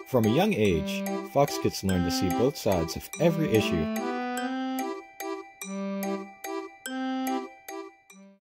From a young age, Fox kids learn to see both sides of every issue